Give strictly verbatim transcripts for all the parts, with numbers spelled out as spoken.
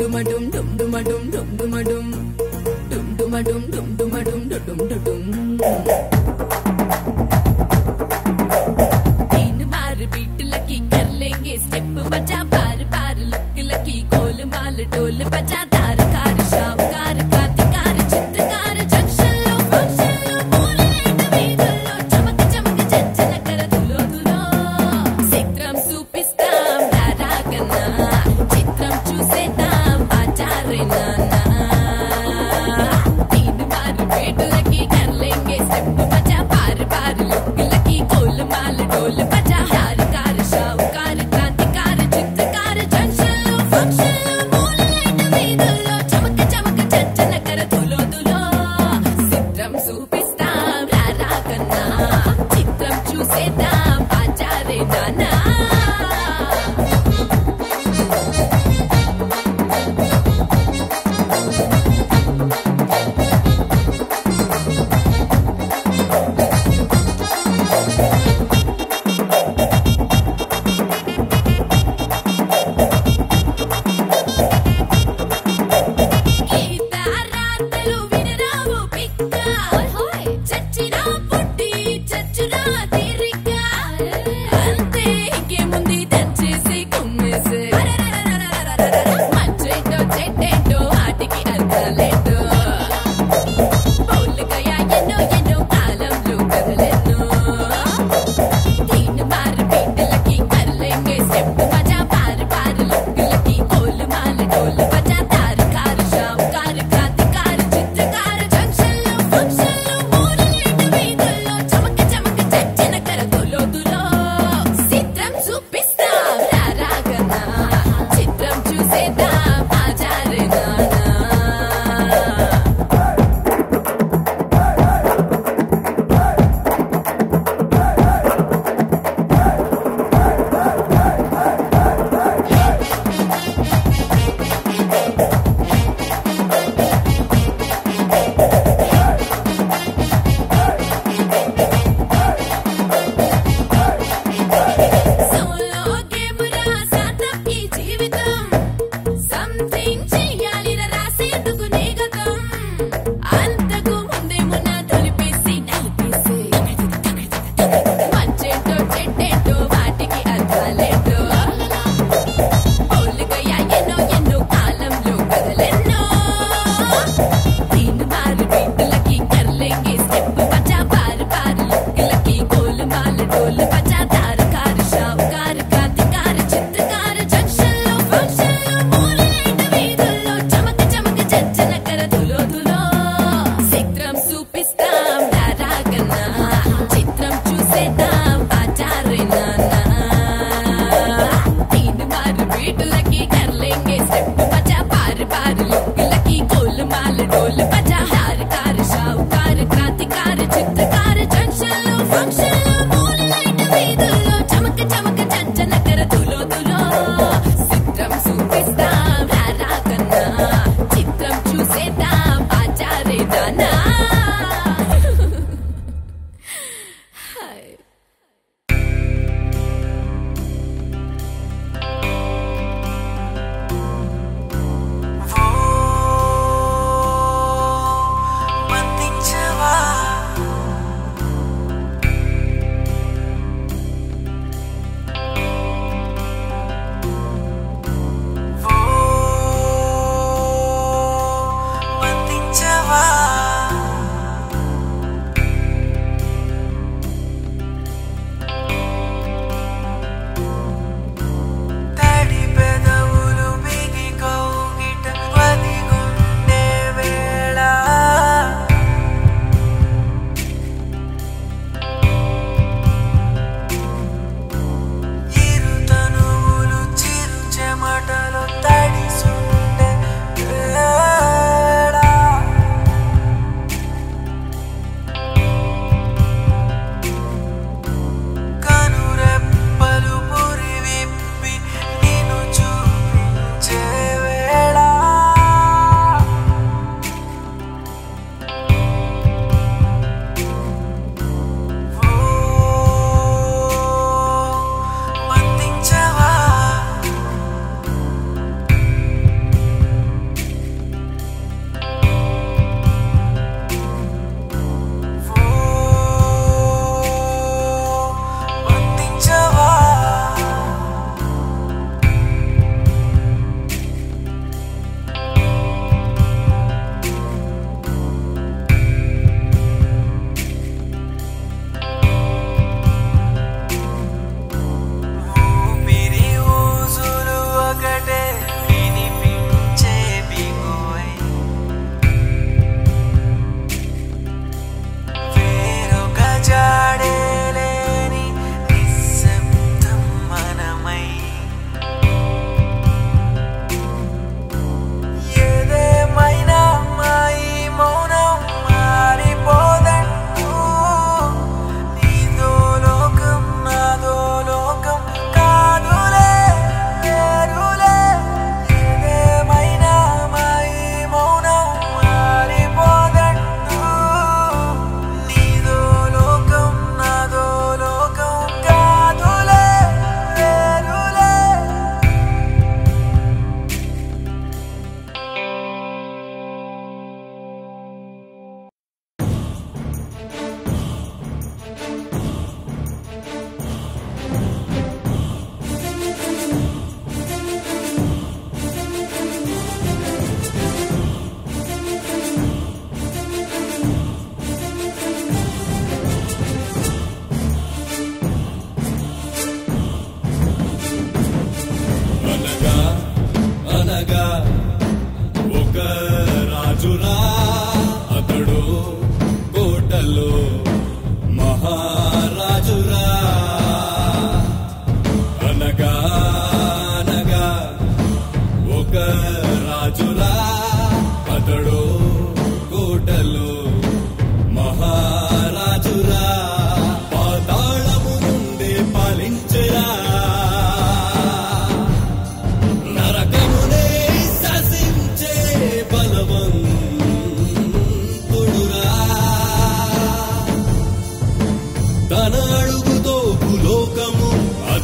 డుమడుం డుమ్ డుమడుం డుమ్ డుమడుం డుమ్ డుమడుం డుమ్ డుమడుం డుమ్ డుడుం तीन बार बीट लगी कर लेंगे स्टेप बचा बार बार लुक लगी गोल माल डोल बचा तार कार शावकार कातिकार चित्रकार जंक्शन लो फंक्शन लो बोले వీధుల్లో చమక చమక చంచన కర దులో దులో చిత్రం చూపిస్తాం రారాగనా చిత్రం చూసేద్దాం ఆచారే నానా तीन बार बीट लगी कर लेंगे स्टेप बचा बार बार लुक लगी गोल माल डोल बचा तार कार शावकार कातिकार चित्रकार जंक्शन लो फंक्शन लो बोले వీధుల్లో చమక చమక చంచన కర దులో దులో చిత్రం చూపిస్తాం రారాగనా చిత్రం చూసేద్దాం ఆచారే నానా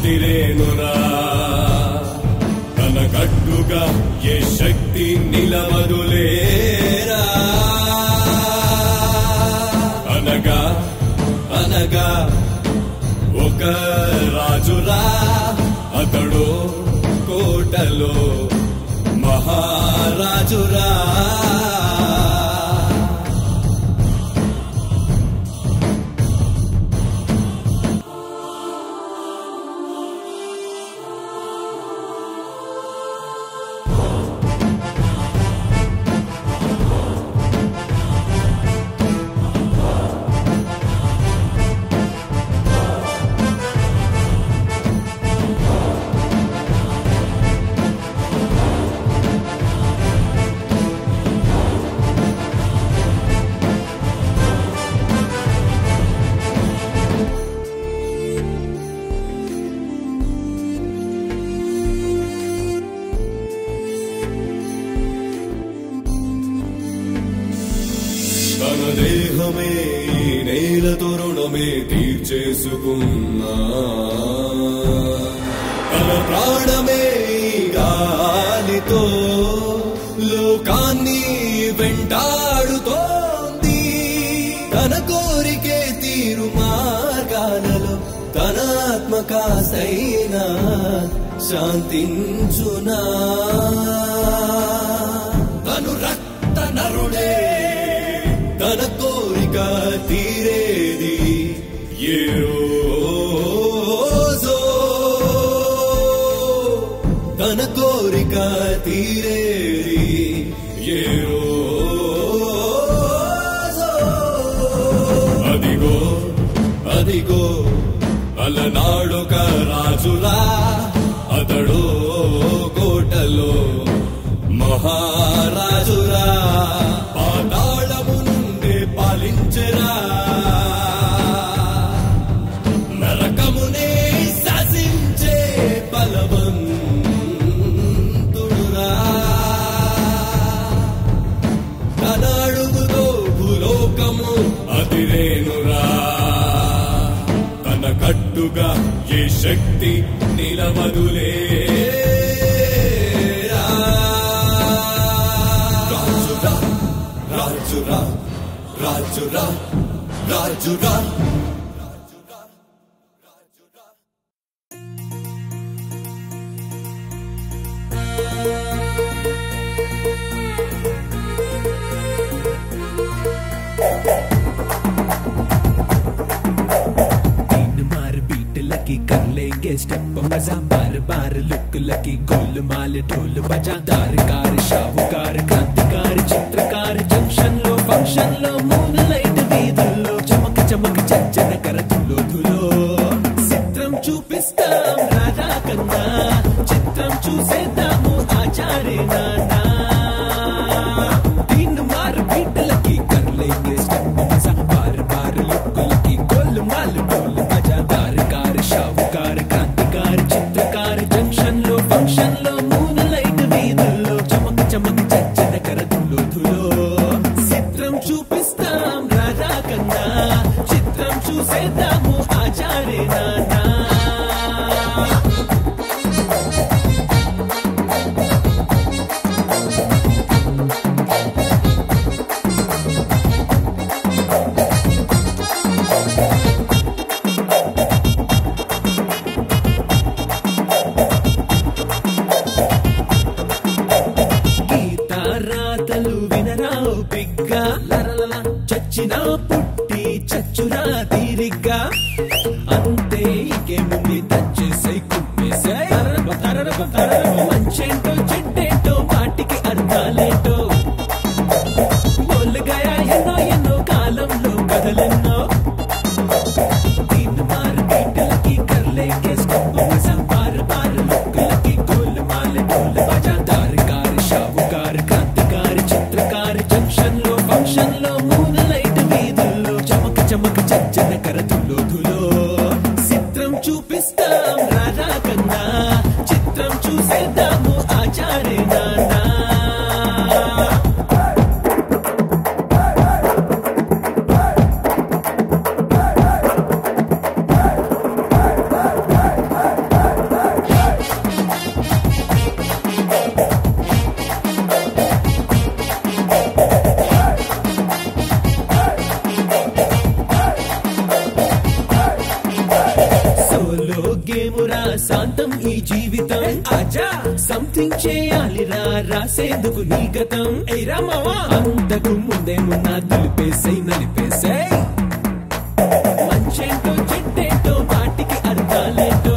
అదిరేనురా తన కట్టుగా ఏ శక్తి నిలవదులేరా అనగా అనగా ఒక రాజురా అతడు కోటలో మహారాజురా తన దేహమే నేల తోరణమే తీర్చేసుకున్నా తన ప్రాణమే గాలితో లోకాన్ని వెంటాడుతోంది తన కోరికే తీరు మార్గాలలో తన ఆత్మకాసైనా శాంతించునా తను రక్త నరుడే తన కోరిక తీరేది ఏ రోజో తన కోరిక తీరేది ఏ రోజో అదిగో అదిగో అలనాడొక రాజులా అతడు కోటలో మహారాజురా పాతాళము నుండి పాలించరా నరకమునే శాసించే బలవంతుడురా తన అడుగుతో భూలోకము అదిరేనురా తన కట్టుగా ఏ శక్తి నిలవదులే రాజురా రాజురా రాజురా कर लेंगे स्टेप मजा बार बार लुक लकी गोल माल ढोल बजा दारकार शाहूकार क्रांतिकार चित्रकार जंक्शन लो फंक्शन लो मून लाइट వీధుల్లో చమక చమక చచ్చన కరతుల్లో ధులో చిత్రం చూపిస్తాం రాధా కన్నా చిత్రం చూసేద్దాము ఆచారే నానా तीन मार बीट लकी कर लेंगे स्टेप मजा बार बार लुक लकी गोल माल ढोल बजा दारकार शाहूकार क्रांतिकार चित्रकार जंक्शन लो फंक्शन लो मून लाइट వీధుల్లో చమక చమక చచ్చన కరతుల్లో ధులో చిత్రం చూపిస్తాం రాధా కన్నా చిత్రం చూసేద్దాము ఆచారే నానా రాతలు వినరావు బిగ్గా లరలల చచ్చినా పుట్టి చచ్చురా తీరిగ్గా అంతే ఇంకేముంది తచ్చేసై కుమ్మేసై మంచేంటో చెడ్డేంటో వాటికి అర్థాలేంటో బోల్గయా ఎన్నో ఎన్నో కాలంలో కథలెన్నో तीन मार बीट लकी कर लेंगे स्टेप मजा बार बार लुक लकी गोल माल ढोल बजा दारकार शाहूकार क्रांतिकार चित्रकार जंक्शन लो फंक्शन लो मून लाइट వీధుల్లో చమక చమక చచ్చన కరతుల్లో ధులో చిత్రం చూపిస్తాం రాధా కన్నా చిత్రం చూసేద్దాము ఆచారే నానా శాంతం ఈ జీవితం ఆజా సంథింగ్ చేయాలిరా రాసేందుకు నీ గతం ఏరా మావా అంతకు ముందేమున్నా దులిపేసై నలిపేసై మంచేంటో చెడ్డేంటో వాటికి అర్థాలేంటో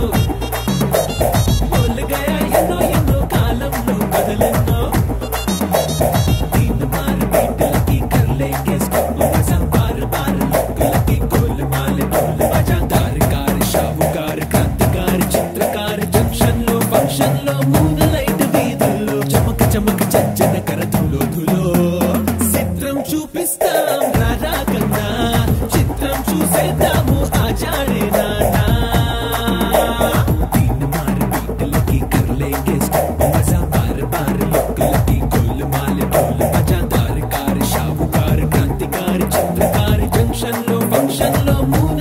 బోల్గయా ఎన్నో ఎన్నో కాలంలో కదలెన్నో దీన్ని మారు బీటలకి కర్లేంగే స్టెప్ మజా బార్ బార్ లుక్లకి గోల్మాల్ డోల్ బజా దారికార్ షావుకార్ క్రాంతికార్ చిత్రకార్ జంక్షన్ లో ఫంక్షన్ లో మూన్ లైట్ వీధుల్లో చమక చమక చచ్చన కరతులో ధులో చిత్రం చూపిస్తాం రారా కన్నా చిత్రం చూసేద్దాము ఆచారే నానా దీన్ని మారు బీటలకి కర్లేంగే స్టెప్ మజా బార్ బార్ లుక్లకి గోల్మాల్ డోల్ బజా దారికార్ షావుకార్ క్రాంతికార్ చిత్రకార్ జంక్షన్ లో ఫంక్షన్ లో మూన్